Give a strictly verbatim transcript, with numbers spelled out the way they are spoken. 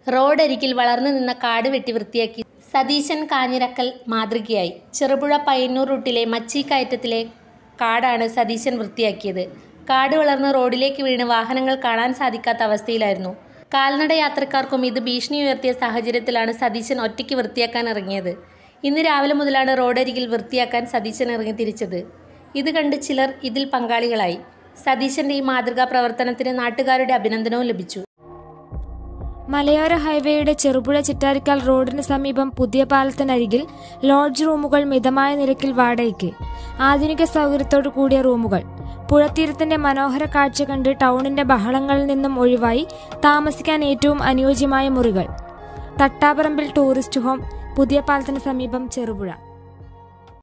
റോഡരികിൽ വളർന്നു നിന്ന കാട് വെട്ടി വൃത്തിയാക്കി സതീശൻ കാഞ്ഞിരക്കൽ മാതൃകയായി. ചെറുപുഴ പയ്യന്നൂർ റൂട്ടിലെ മച്ചീക്കയറ്റത്തിലെ കാടാണ് സതീശൻ വൃത്തിയാക്കിയത്. കാട് വളർന്ന് റോഡിലേക്ക് വീണ് വാഹനങ്ങൾ കാണാൻ സാധിക്കാത്ത അവസ്ഥയിലായിരുന്നു. കാൽനട യാത്രക്കാർക്കും ഇത് ഭീഷണി ഉയർത്തിയ സാഹചര്യത്തിലാണ് സതീശൻ ഒറ്റയ്ക്ക് വൃത്തിയാക്കാൻ ഇറങ്ങിയത്. ഇന്ന് രാവിലെ മുതലാണ് റോഡരികിൽ വൃത്തിയാക്കാൻ സതീശൻ ഇറങ്ങി തിരിച്ചത്. ഇത് കണ്ട് ചിലർ ഇതിൽ പങ്കാളികളായി. സതീശന്റെ ഈ മാതൃകാ പ്രവർത്തനത്തിന് നാട്ടുകാരുടെ അഭിനന്ദനവും ലഭിച്ചു. മലയോര ഹൈവേയുടെ ചെറുപുഴ ചിറ്റാരിക്കാൽ റോഡിന് സമീപം പുതിയ പാലത്തിനരികിൽ ലോഡ്ജ് റൂമുകൾ മിതമായ നിരക്കിൽ വാടകയ്ക്ക്. ആധുനിക സൗകര്യത്തോടു കൂടിയ റൂമുകൾ. പുഴത്തീരത്തിന്റെ മനോഹര കാഴ്ച കണ്ട് ടൗണിന്റെ ബഹളങ്ങളിൽ നിന്നും ഒഴിവായി താമസിക്കാൻ ഏറ്റവും അനുയോജ്യമായ മുറികൾ. തട്ടാപറമ്പിൽ ടൂറിസ്റ്റ് ഹോം, പുതിയ പാലത്തിന് സമീപം, ചെറുപുഴ.